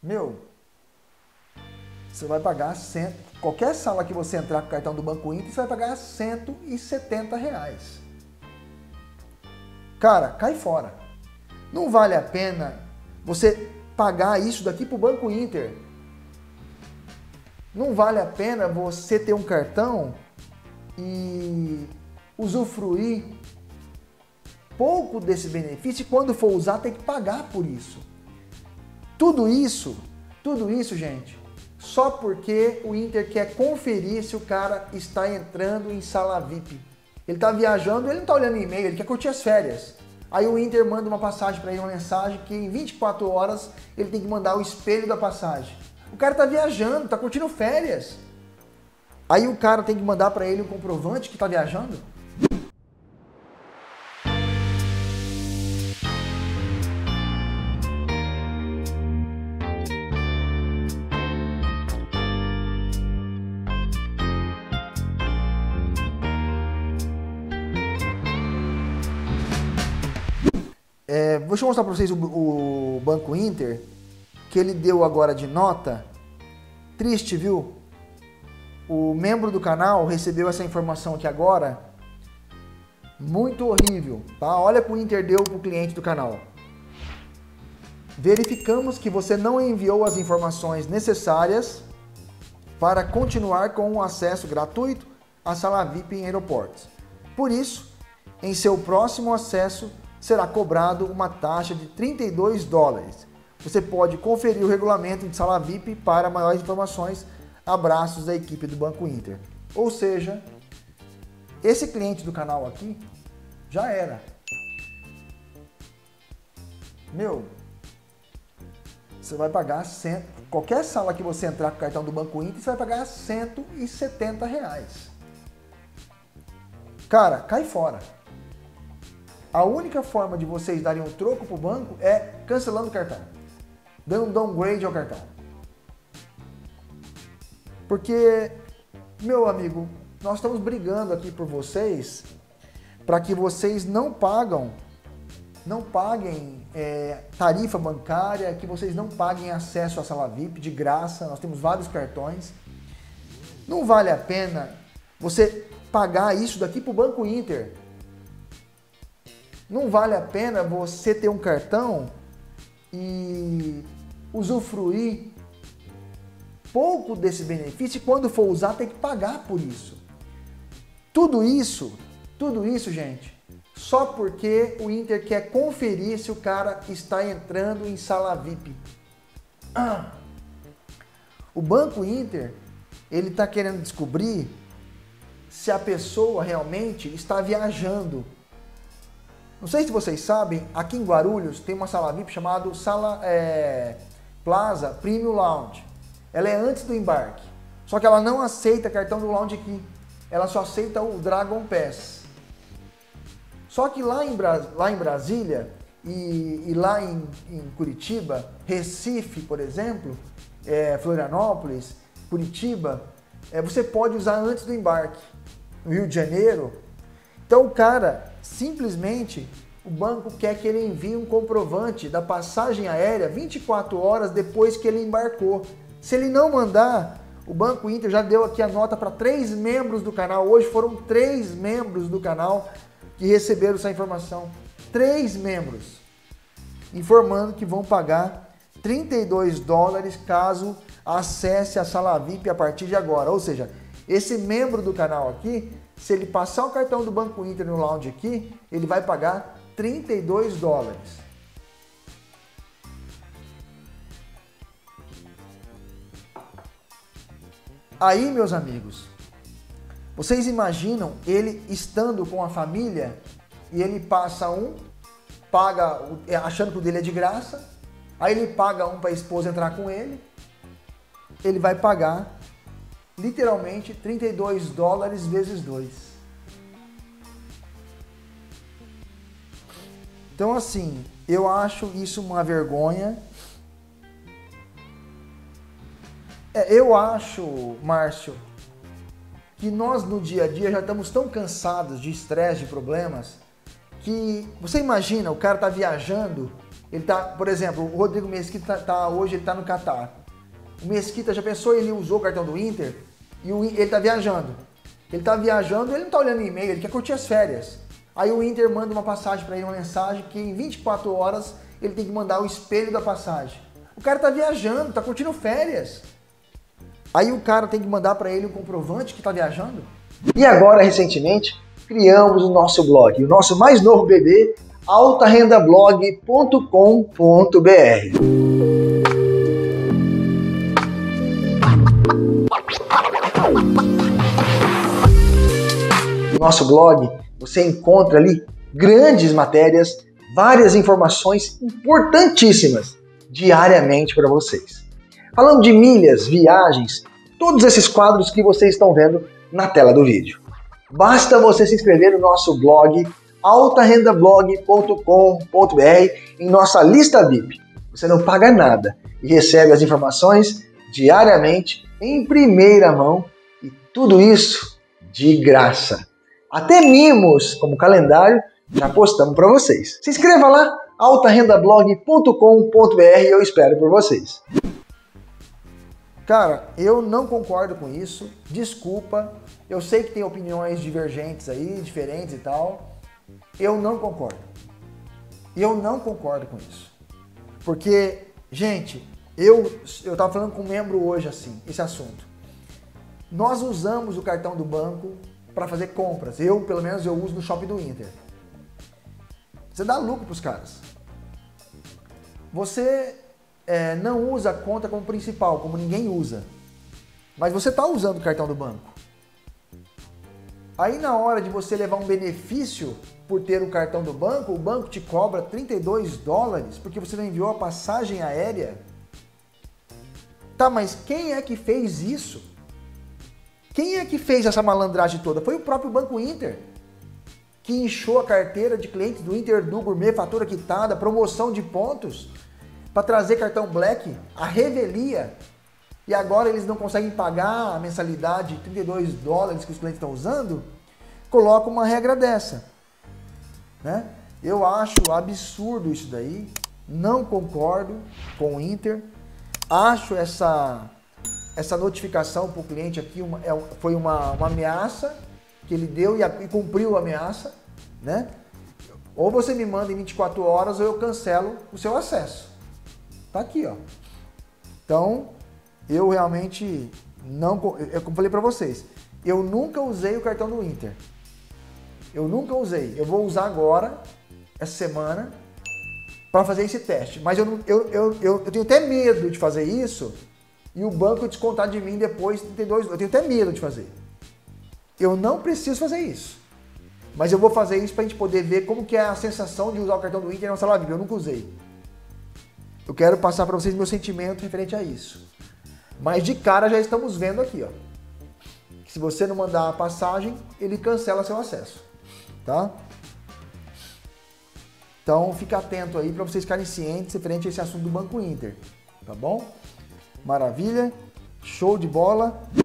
Meu, você vai pagar qualquer sala que você entrar com o cartão do Banco Inter, você vai pagar R$170. Cara, cai fora. Não vale a pena você pagar isso daqui pro Banco Inter. Não vale a pena você ter um cartão e usufruir pouco desse benefício e quando for usar tem que pagar por isso. Tudo isso, gente, só porque o Inter quer conferir se o cara está entrando em sala VIP. Ele está viajando, ele não está olhando e-mail, ele quer curtir as férias. Aí o Inter manda uma passagem para ele, uma mensagem que em 24 horas ele tem que mandar o espelho da passagem. O cara está viajando, está curtindo férias. Aí o cara tem que mandar para ele um comprovante que está viajando. Deixa eu mostrar para vocês o Banco Inter, que ele deu agora de nota. Triste, viu? O membro do canal recebeu essa informação aqui agora. Muito horrível, tá? Olha que o Inter deu para o cliente do canal. Verificamos que você não enviou as informações necessárias para continuar com o acesso gratuito à sala VIP em aeroportos. Por isso, em seu próximo acesso, será cobrado uma taxa de $32. Você pode conferir o regulamento de sala VIP para maiores informações. Abraços da equipe do Banco Inter. Ou seja, esse cliente do canal aqui já era. Meu, você vai pagar qualquer sala que você entrar com o cartão do Banco Inter, você vai pagar R$170. Cara, cai fora. A única forma de vocês darem um troco pro banco é cancelando o cartão, dando um downgrade ao cartão. Porque, meu amigo, nós estamos brigando aqui por vocês para que vocês não paguem tarifa bancária, que vocês não paguem acesso à sala VIP de graça. Nós temos vários cartões. Não vale a pena você pagar isso daqui pro Banco Inter. Não vale a pena você ter um cartão e usufruir pouco desse benefício e quando for usar tem que pagar por isso. Tudo isso, gente, só porque o Inter quer conferir se o cara está entrando em sala VIP. O Banco Inter, ele está querendo descobrir se a pessoa realmente está viajando. Não sei se vocês sabem, aqui em Guarulhos tem uma sala VIP chamada Plaza Premium Lounge. Ela é antes do embarque, só que ela não aceita cartão do Lounge aqui. Ela só aceita o Dragon Pass. Só que lá em Brasília e lá em Curitiba, Recife, por exemplo, Florianópolis, Curitiba, você pode usar antes do embarque. No Rio de Janeiro, então o cara, simplesmente, o banco quer que ele envie um comprovante da passagem aérea 24 horas depois que ele embarcou. Se ele não mandar, o Banco Inter já deu aqui a nota para 3 membros do canal. Hoje foram 3 membros do canal que receberam essa informação. 3 membros. Informando que vão pagar $32 caso acesse a sala VIP a partir de agora. Ou seja, esse membro do canal aqui, se ele passar o cartão do Banco Inter no lounge aqui, ele vai pagar $32. Aí, meus amigos, vocês imaginam ele estando com a família e ele passa paga, achando que o dele é de graça, aí ele paga para a esposa entrar com ele vai pagar literalmente $32 vezes 2. Então, assim, eu acho isso uma vergonha. Eu acho, Márcio, que nós no dia a dia já estamos tão cansados de estresse, de problemas, que você imagina, o cara tá viajando, Ele tá, por exemplo, o Rodrigo Mesquita hoje ele tá no Catar. O Mesquita, já pensou, ele usou o cartão do Inter e ele tá viajando. Ele tá viajando, ele não tá olhando e-mail, ele quer curtir as férias. Aí o Inter manda uma passagem para ele, uma mensagem que em 24 horas ele tem que mandar o espelho da passagem. O cara tá viajando, tá curtindo férias. Aí o cara tem que mandar para ele um comprovante que tá viajando. E agora, recentemente, criamos o nosso blog, o nosso mais novo bebê, altarendablog.com.br. No nosso blog, você encontra ali grandes matérias, várias informações importantíssimas diariamente para vocês. Falando de milhas, viagens, todos esses quadros que vocês estão vendo na tela do vídeo. Basta você se inscrever no nosso blog altarendablog.com.br em nossa lista VIP. Você não paga nada e recebe as informações diariamente em primeira mão e tudo isso de graça. Até mimos, como calendário, já postamos para vocês. Se inscreva lá, altarendablog.com.br, eu espero por vocês. Cara, eu não concordo com isso, desculpa, eu sei que tem opiniões divergentes aí, diferentes e tal, eu não concordo. Eu não concordo com isso. Porque, gente, eu tava falando com um membro hoje assim, esse assunto. Nós usamos o cartão do banco para fazer compras. Eu, pelo menos, eu uso no shopping do Inter. Você dá lucro pros caras. Você não usa a conta como principal, como ninguém usa. Mas você está usando o cartão do banco. Aí na hora de você levar um benefício por ter o cartão do banco, o banco te cobra $32 porque você não enviou a passagem aérea. Tá, mas quem é que fez isso? Quem é que fez essa malandragem toda? Foi o próprio Banco Inter, que inchou a carteira de clientes do Inter do Gourmet, fatura quitada, promoção de pontos, para trazer cartão Black, a revelia, e agora eles não conseguem pagar a mensalidade de $32 que os clientes estão usando, coloca uma regra dessa. Né? Eu acho absurdo isso daí, não concordo com o Inter, acho essa notificação para o cliente aqui foi uma ameaça que ele deu e cumpriu a ameaça, né? Ou você me manda em 24 horas ou eu cancelo o seu acesso. Tá aqui, ó. Então, eu realmente não... Como falei para vocês, eu nunca usei o cartão do Inter. Eu nunca usei. Eu vou usar agora, essa semana, para fazer esse teste. Mas eu tenho até medo de fazer isso e o banco descontar de mim depois $32. Eu tenho até medo de fazer. Eu não preciso fazer isso. Mas eu vou fazer isso para a gente poder ver como que é a sensação de usar o cartão do Inter na sala VIP. Eu nunca usei. Eu quero passar para vocês meu sentimento referente a isso. Mas de cara já estamos vendo aqui, ó. Que se você não mandar a passagem, ele cancela seu acesso. Tá? Então fica atento aí para vocês ficarem cientes referente a esse assunto do Banco Inter. Tá bom? Maravilha, show de bola.